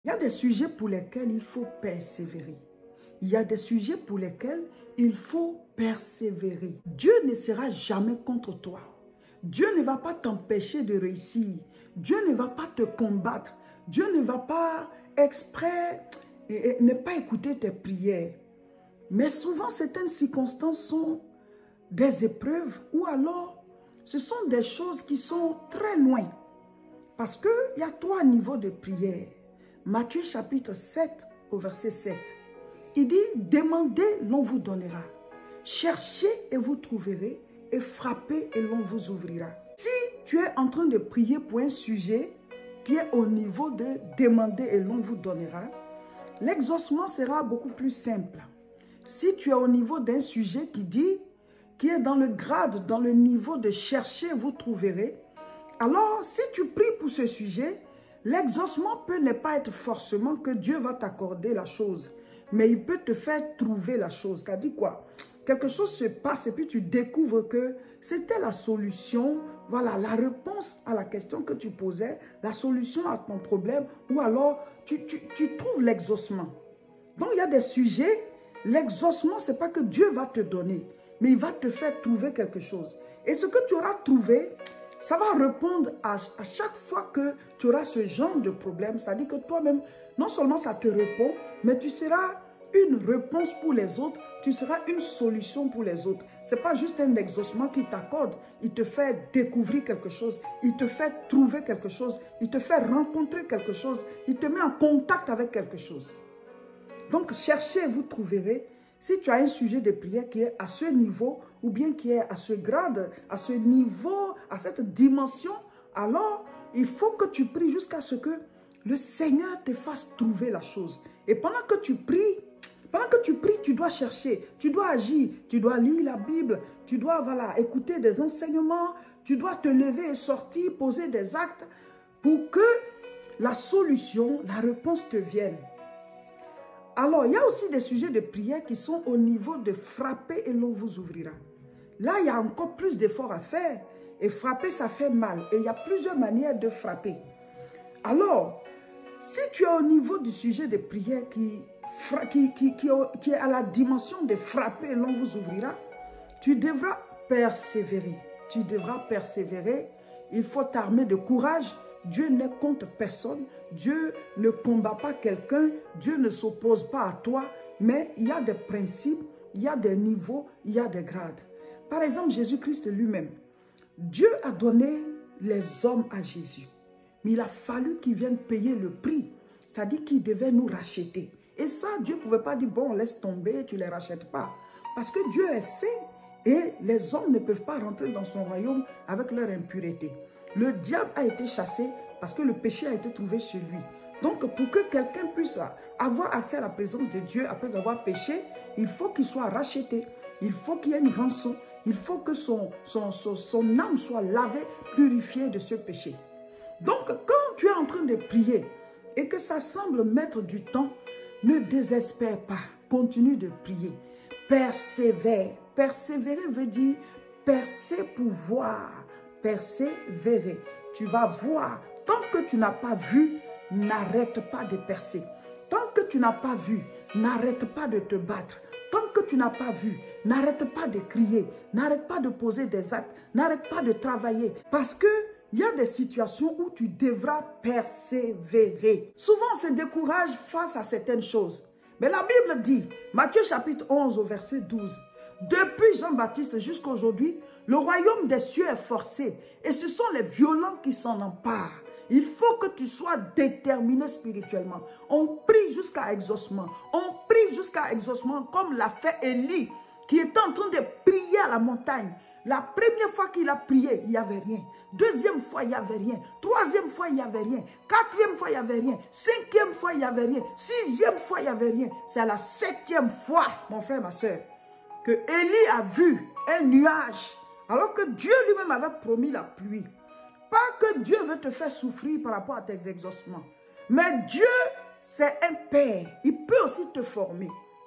Il y a des sujets pour lesquels il faut persévérer. Il y a des sujets pour lesquels il faut persévérer. Dieu ne sera jamais contre toi. Dieu ne va pas t'empêcher de réussir. Dieu ne va pas te combattre. Dieu ne va pas exprès ne pas écouter tes prières. Mais souvent, certaines circonstances sont des épreuves ou alors ce sont des choses qui sont très loin. Parce qu'il y a 3 niveaux de prière. Matthieu chapitre 7 au verset 7. Il dit, demandez, l'on vous donnera. Cherchez et vous trouverez. Et frappez et l'on vous ouvrira. Si tu es en train de prier pour un sujet qui est au niveau de demander et l'on vous donnera, l'exaucement sera beaucoup plus simple. Si tu es au niveau d'un sujet qui est dans le grade, dans le niveau de chercher, vous trouverez, alors si tu pries pour ce sujet, l'exaucement peut ne pas être forcément que Dieu va t'accorder la chose, mais il peut te faire trouver la chose. C'est-à-dire quoi? Quelque chose se passe et puis tu découvres que c'était la solution, voilà, la réponse à la question que tu posais, la solution à ton problème, ou alors tu trouves l'exaucement. Donc il y a des sujets, l'exaucement, ce n'est pas que Dieu va te donner, mais il va te faire trouver quelque chose. Et ce que tu auras trouvé, ça va répondre à chaque fois que tu auras ce genre de problème. C'est-à-dire que toi-même, non seulement ça te répond, mais tu seras une réponse pour les autres, tu seras une solution pour les autres. Ce n'est pas juste un exaucement qu'il t'accorde, il te fait découvrir quelque chose, il te fait trouver quelque chose, il te fait rencontrer quelque chose, il te met en contact avec quelque chose. Donc, cherchez et vous trouverez. Si tu as un sujet de prière qui est à ce niveau ou bien qui est à ce grade, à ce niveau, à cette dimension, alors il faut que tu pries jusqu'à ce que le Seigneur te fasse trouver la chose. Et pendant que tu pries, tu dois chercher, tu dois agir, tu dois lire la Bible, tu dois écouter des enseignements, tu dois te lever et sortir, poser des actes pour que la solution, la réponse te vienne. Alors, il y a aussi des sujets de prière qui sont au niveau de frapper et l'on vous ouvrira. Là, il y a encore plus d'efforts à faire. Et frapper, ça fait mal. Et il y a plusieurs manières de frapper. Alors, si tu es au niveau du sujet de prière qui est à la dimension de frapper et l'on vous ouvrira, tu devras persévérer. Tu devras persévérer. Il faut t'armer de courage. Dieu n'est contre personne. Dieu ne combat pas quelqu'un. Dieu ne s'oppose pas à toi. Mais il y a des principes, il y a des niveaux, il y a des grades. Par exemple, Jésus-Christ lui-même. Dieu a donné les hommes à Jésus. Mais il a fallu qu'il vienne payer le prix. C'est-à-dire qu'il devait nous racheter. Et ça, Dieu ne pouvait pas dire, bon, laisse tomber, tu ne les rachètes pas. Parce que Dieu est saint et les hommes ne peuvent pas rentrer dans son royaume avec leur impureté. Le diable a été chassé parce que le péché a été trouvé chez lui. Donc, pour que quelqu'un puisse avoir accès à la présence de Dieu après avoir péché, il faut qu'il soit racheté. Il faut qu'il y ait une rançon. Il faut que son âme soit lavée, purifiée de ce péché. Donc, quand tu es en train de prier et que ça semble mettre du temps, ne désespère pas. Continue de prier. Persévère. Persévérer veut dire percer pour voir. Persévérer. Tu vas voir. Tant que tu n'as pas vu, n'arrête pas de percer. Tant que tu n'as pas vu, n'arrête pas de te battre. Tant que tu n'as pas vu, n'arrête pas de crier. N'arrête pas de poser des actes. N'arrête pas de travailler. Parce que il y a des situations où tu devras persévérer. Souvent, on se décourage face à certaines choses. Mais la Bible dit, Matthieu chapitre 11 au verset 12, depuis Jean-Baptiste jusqu'à aujourd'hui, le royaume des cieux est forcé et ce sont les violents qui s'en emparent. Il faut que tu sois déterminé spirituellement. On prie jusqu'à exaucement. On prie jusqu'à exaucement comme l'a fait Élie qui était en train de prier à la montagne. La première fois qu'il a prié, il n'y avait rien. Deuxième fois, il n'y avait rien. Troisième fois, il n'y avait rien. Quatrième fois, il n'y avait rien. Cinquième fois, il n'y avait rien. Sixième fois, il n'y avait rien. C'est à la 7e fois, mon frère, ma soeur, que Élie a vu un nuage, alors que Dieu lui-même avait promis la pluie. Pas que Dieu veut te faire souffrir par rapport à tes exaucements. Mais Dieu, c'est un père. Il peut aussi te former.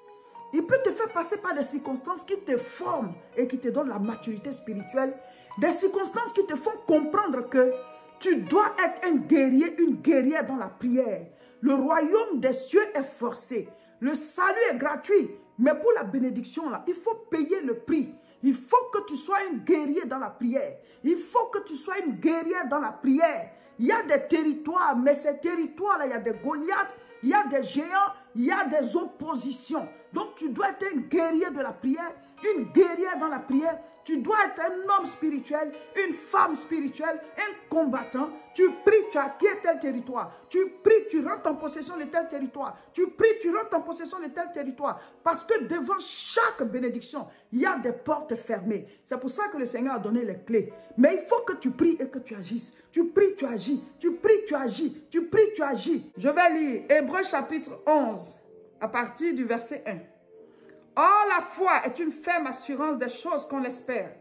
Il peut te faire passer par des circonstances qui te forment et qui te donnent la maturité spirituelle. Des circonstances qui te font comprendre que tu dois être un guerrier, une guerrière dans la prière. le royaume des cieux est forcé. Le salut est gratuit. Mais pour la bénédiction, là, il faut payer le prix. Il faut que tu sois un guerrier dans la prière. Il faut que tu sois une guerrière dans la prière. Il y a des territoires, mais ces territoires-là, il y a des Goliaths, il y a des géants, il y a des oppositions. Donc tu dois être un guerrier de la prière, une guerrière dans la prière. Tu dois être un homme spirituel, une femme spirituelle, un combattant. Tu pries, tu acquiers tel territoire. Tu pries, tu rentres en possession de tel territoire. Tu pries, tu rentres en possession de tel territoire. Parce que devant chaque bénédiction, il y a des portes fermées. C'est pour ça que le Seigneur a donné les clés. Mais il faut que tu pries et que tu agisses. Tu pries, tu agis. Tu pries, tu agis. Tu pries, tu agis. Je vais lire Hébreux chapitre 11 à partir du verset 1. Or, la foi est une ferme assurance des choses qu'on espère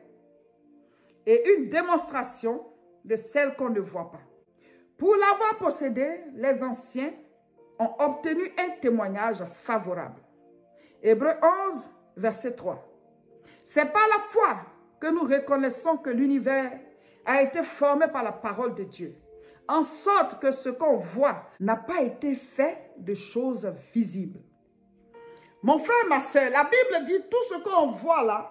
et une démonstration de celles qu'on ne voit pas. Pour l'avoir possédée, les anciens ont obtenu un témoignage favorable. Hébreux 11, verset 3. C'est par la foi que nous reconnaissons que l'univers a été formé par la parole de Dieu, en sorte que ce qu'on voit n'a pas été fait de choses visibles. Mon frère, ma soeur, la Bible dit tout ce qu'on voit là,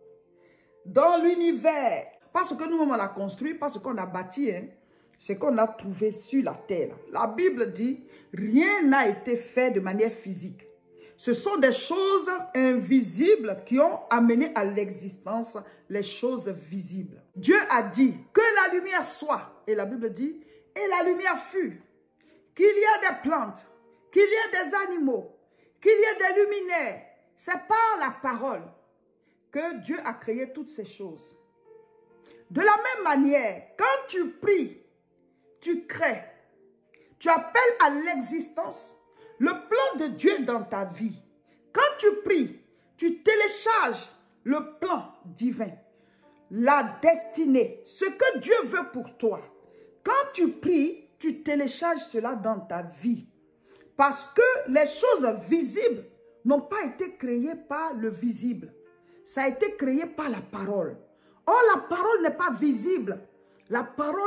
dans l'univers, pas ce que nous-mêmes on a construit, pas ce qu'on a bâti, hein, ce qu'on a trouvé sur la terre. La Bible dit, rien n'a été fait de manière physique. Ce sont des choses invisibles qui ont amené à l'existence les choses visibles. Dieu a dit que la lumière soit, et la Bible dit, et la lumière fut, qu'il y a des plantes, qu'il y a des animaux, qu'il y ait des luminaires. C'est par la parole que Dieu a créé toutes ces choses. De la même manière, quand tu pries, tu crées, tu appelles à l'existence le plan de Dieu dans ta vie. Quand tu pries, tu télécharges le plan divin, la destinée, ce que Dieu veut pour toi. Quand tu pries, tu télécharges cela dans ta vie. Parce que les choses visibles n'ont pas été créées par le visible. Ça a été créé par la parole. Or, la parole n'est pas visible. La parole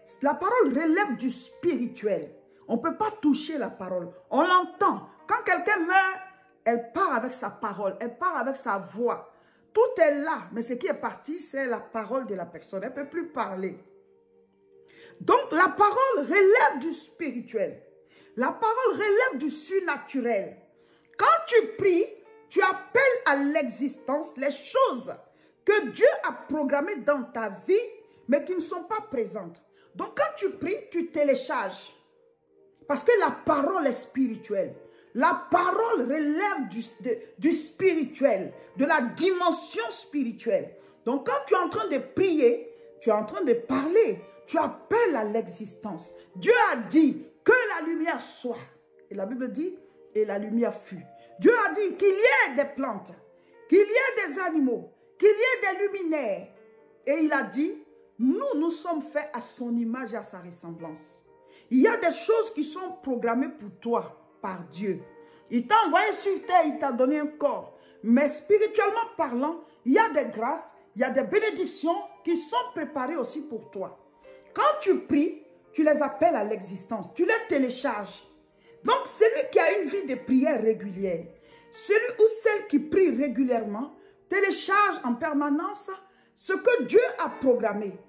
relève du spirituel. On ne peut pas toucher la parole. On l'entend. Quand quelqu'un meurt, elle part avec sa parole. Elle part avec sa voix. Tout est là. Mais ce qui est parti, c'est la parole de la personne. Elle ne peut plus parler. Donc, la parole relève du spirituel. La parole relève du surnaturel. Quand tu pries, tu appelles à l'existence les choses que Dieu a programmées dans ta vie, mais qui ne sont pas présentes. Donc quand tu pries, tu télécharges. Parce que la parole est spirituelle. La parole relève du spirituel, de la dimension spirituelle. Donc quand tu es en train de prier, tu es en train de parler, tu appelles à l'existence. Dieu a dit que la lumière soit. Et la Bible dit, et la lumière fut. Dieu a dit qu'il y ait des plantes, qu'il y ait des animaux, qu'il y ait des luminaires. Et il a dit, nous sommes faits à son image et à sa ressemblance. Il y a des choses qui sont programmées pour toi par Dieu. Il t'a envoyé sur terre, il t'a donné un corps. Mais spirituellement parlant, il y a des grâces, il y a des bénédictions qui sont préparées aussi pour toi. Quand tu pries, tu les appelles à l'existence, tu les télécharges. Donc, celui qui a une vie de prière régulière, celui ou celle qui prie régulièrement, télécharge en permanence ce que Dieu a programmé.